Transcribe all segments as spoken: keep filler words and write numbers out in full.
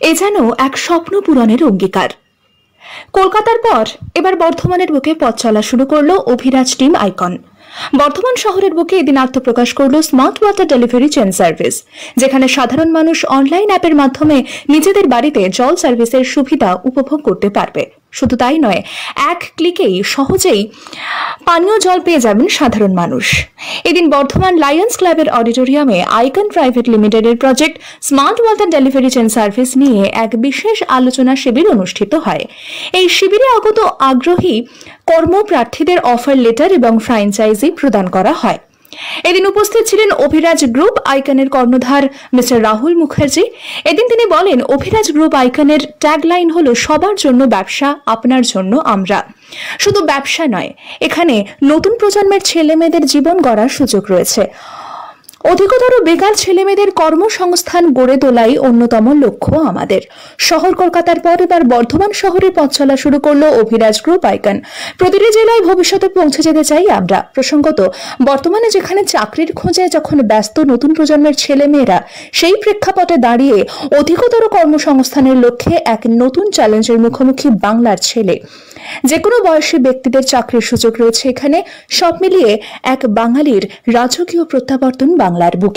এ যেন এক স্বপ্ন পূরণের অঙ্গীকার। কলকাতার পর এবার বর্ধমানের বুকে পথ চলা শুরু করলো অভিরাজ টিম আইকন। বর্ধমান শহরের বুকে এদিন আত্মপ্রকাশ করল smart water delivery chain service, যেখানে সাধারণ মানুষ অনলাইন অ্যাপের মাধ্যমে নিজেদের বাড়িতে জল সার্ভিসের সুবিধা উপভোগ করতে পারবে। শুধু তাই নয়, এক ক্লিকেই সহজেই পানীয় জল পেয়ে যাবেন সাধারণ মানুষ। এদিন বর্ধমান লায়ন্স ক্লাবের অডিটোরিয়ামে আইকন প্রাইভেট লিমিটেডের project smart water delivery chain service নিয়ে এক বিশেষ আলোচনা শিবির অনুষ্ঠিত হয়। এই শিবিরে আগত আগ্রহী কর্মপ্রার্থীদের অফার লেটার এবং ফ্র্যাঞ্চাইজি প্রদান করা হয়। এদিন উপস্থিত ছিলেন অভিরাজ গ্রুপ আইকনের কর্ণধার মিস্টার রাহুল মুখার্জি। এদিন তিনি বলেন, অভিরাজ গ্রুপ আইকনের ট্যাগলাইন হলো সবার জন্য ব্যবসা, আপনার জন্য আমরা। শুধু ব্যবসা নয়, এখানে নতুন প্রজন্মের ছেলে মেয়েদের জীবন গড়ার সুযোগ রয়েছে। অধিকতর বেকার ছেলেমেয়েদের কর্মসংস্থান গড়ে তোলাই অন্যতম লক্ষ্য আমাদের। শহর কলকাতার পর এবার বর্ধমান শহরে পথ চলা শুরু করলো অভিরাজ গ্রুপ আইকন। প্রতিটি জেলায় ভবিষ্যতে পৌঁছে যেতে চাই আমরা। প্রসঙ্গত, বর্তমানে যেখানে চাকরির খোঁজে যখন ব্যস্ত নতুন প্রজন্মের ছেলে মেয়েরা, সেই প্রেক্ষাপটে দাঁড়িয়ে অধিকতর কর্মসংস্থানের লক্ষ্যে এক নতুন চ্যালেঞ্জের মুখোমুখি বাংলার ছেলে। যে কোনো বয়সী ব্যক্তিদের চাকরির সুযোগ রয়েছে এখানে। সব মিলিয়ে এক বাঙালির রাজকীয় প্রত্যাবর্তন বাংলার বুকে।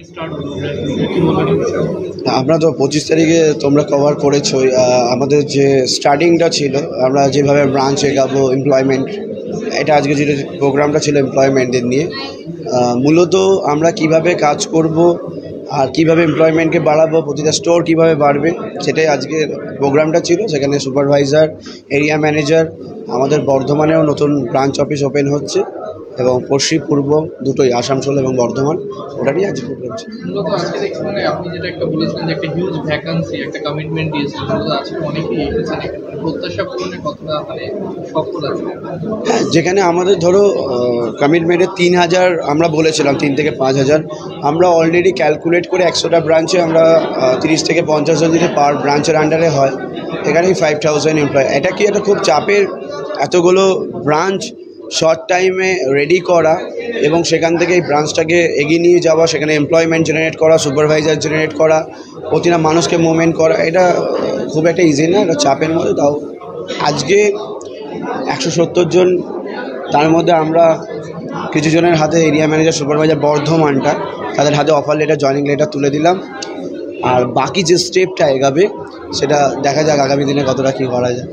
আমরা তো পঁচিশ তারিখে তোমরা কভার করেছো আমাদের যে স্টার্টিংটা ছিল, আমরা যেভাবে ব্রাঞ্চ এগাবো এমপ্লয়মেন্ট, এটা আজকে যে প্রোগ্রামটা ছিল এমপ্লয়মেন্টদের নিয়ে, মূলত আমরা কিভাবে কাজ করব আর কিভাবে এমপ্লয়মেন্টকে বাড়াবো, প্রতিটা স্টোর কিভাবে বাড়বে, সেটাই আজকের প্রোগ্রামটা ছিল। সেখানে সুপারভাইজার, এরিয়া ম্যানেজার, আমাদের বর্ধমানেও নতুন ব্রাঞ্চ অফিস ওপেন হচ্ছে এবং পশ্চিম পূর্ব দুটোই, আসানসোল এবং বর্ধমান, ওটা নিয়ে আজকে প্রোগ্রাম ছিল। মূলত আজকে দেখছি মানে আপনি যেটা একটা বলেছিলেন যে একটা হিউজ ভ্যাকান্সি, একটা কমিটমেন্ট দিয়েছিলেন, মূলত আজকে অনেকেই এসেছেন, প্রত্যাশা পূরণে কতটা মানে সফল আছে? হ্যাঁ, যেখানে আমাদের ধরো কমিটমেন্টে তিন হাজার আমরা বলেছিলাম, তিন থেকে পাঁচ হাজার আমরা অলরেডি ক্যালকুলেট করে একশোটা ব্রাঞ্চে আমরা তিরিশ থেকে পঞ্চাশ জন যদি পার ব্রাঞ্চের আন্ডারে হয়, এখানেই ফাইভ থাউজেন্ড এমপ্লয়। এটা কি একটা খুব চাপের, এতগুলো ব্রাঞ্চ শর্ট টাইমে রেডি করা এবং সেখান থেকে এই ব্রাঞ্চটাকে এগিয়ে নিয়ে যাওয়া, সেখানে এমপ্লয়মেন্ট জেনারেট করা, সুপারভাইজার জেনারেট করা, প্রতিটা মানুষকে মুভমেন্ট করা, এটা খুব একটা ইজি না, এটা চাপের মধ্যে। তাও আজকে একশো সত্তর জন, তার মধ্যে আমরা কিছু জনের হাতে এরিয়া ম্যানেজার, সুপারভাইজার বর্ধমানটা, তাদের হাতে অফার লেটার, জয়েনিং লেটার তুলে দিলাম। আর বাকি যে স্টেপটা এগাবে সেটা দেখা যাক আগামী দিনে কতটা কী করা যায়।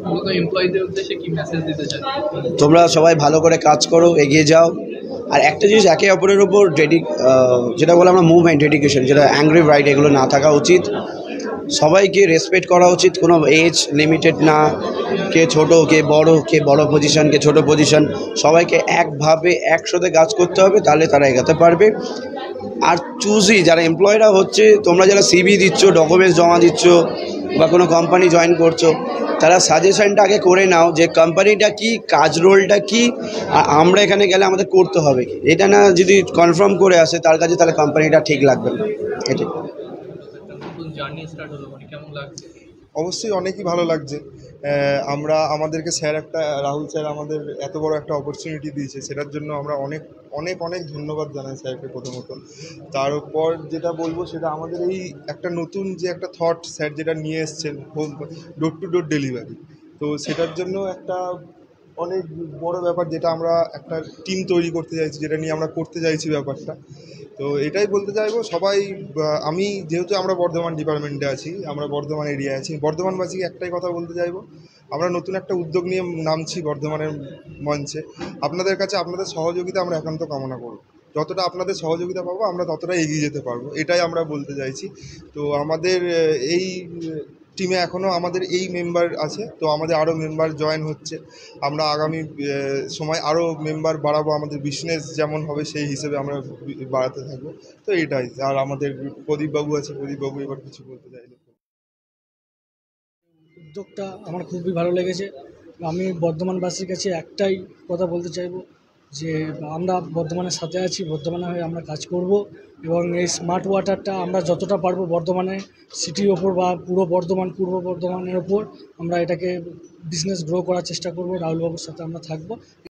তোমরা সবাই ভালো করে কাজ করো, এগিয়ে যাও। আর একটা জিনিস, একে অপরের ওপর ডেডিক যেটা বলে আমরা মুভমেন্ট, ডেডিকেশন, যেটা অ্যাংরি রাইট, এগুলো না থাকা উচিত। সবাইকে রেসপেক্ট করা উচিত, কোনো এজ লিমিটেড না, কে ছোট কে বড়, কে বড় পজিশন কে ছোট পজিশন, সবাইকে একভাবে একসাথে কাজ করতে হবে, তাহলে তারা এগাতে পারবে। আর চুজি যারা এমপ্লয়িরা হচ্ছে, তোমরা যারা সিভি দিচ্ছ, ডকুমেন্টস জমা দিচ্ছ বা কোনো কোম্পানি জয়েন করছো, তারা সাজেশনটা আগে করে নাও যে কোম্পানিটা কি, কাজ রোলটা কি, আর আমরা এখানে গেলে আমাদের করতে হবে কি। এটা না যদি কনফার্ম করে আসে তার কাছে, তাহলে কোম্পানিটা ঠিক লাগবে না। এটাই অবশ্যই অনেকই ভালো লাগছে। আমরা আমাদেরকে স্যার একটা, রাহুল স্যার আমাদের এত বড় একটা অপরচুনিটি দিয়েছে, সেটার জন্য আমরা অনেক অনেক অনেক ধন্যবাদ জানাই স্যারকে প্রথমত। তারপর যেটা বলবো সেটা আমাদের এই একটা নতুন যে একটা থট স্যার যেটা নিয়ে এসছেন, home door to door delivery, তো সেটার জন্য একটা অনেক বড় ব্যাপার, যেটা আমরা একটা টিম তৈরি করতে চাইছি, যেটা নিয়ে আমরা করতে চাইছি ব্যাপারটা। তো এটাই বলতে চাইবো সবাই, আমি যেহেতু আমরা বর্ধমান ডিপার্টমেন্টে আছি, আমরা বর্ধমান এরিয়ায় আছি, বর্ধমানবাসীকে একটাই কথা বলতে চাইবো, আমরা নতুন একটা উদ্যোগ নিয়ে নামছি বর্ধমানের মঞ্চে। আপনাদের কাছে আপনাদের সহযোগিতা আমরা একান্ত কামনা করব। যতটা আপনাদের সহযোগিতা পাবো আমরা ততটা এগিয়ে যেতে পারবো, এটাই আমরা বলতে চাইছি। তো আমাদের এই টিমে এখনও আমাদের এই মেম্বার আছে, তো আমাদের আরও মেম্বার জয়েন হচ্ছে। আমরা আগামী সময় আরও মেম্বার বাড়াবো, আমাদের বিজনেস যেমন হবে সেই হিসেবে আমরা বাড়াতে থাকবো। তো এটাই। আর আমাদের প্রদীপবাবু আছে, প্রদীপবাবু এবার কিছু বলতে চাইলে। উদ্যোগটা আমার খুবই ভালো লেগেছে। আমি বর্ধমানবাসীর কাছে একটাই কথা বলতে চাইবো যে আমরা বর্ধমানের সাথে আছি, বর্ধমানে হয়ে আমরা কাজ করব এবং এই স্মার্ট ওয়াটারটা আমরা যতটা পারবো বর্ধমানে সিটির ওপর বা পুরো বর্ধমান, পূর্ব বর্ধমানের ওপর আমরা এটাকে বিজনেস গ্রো করার চেষ্টা করব। রাহুলবাবুর সাথে আমরা থাকবো।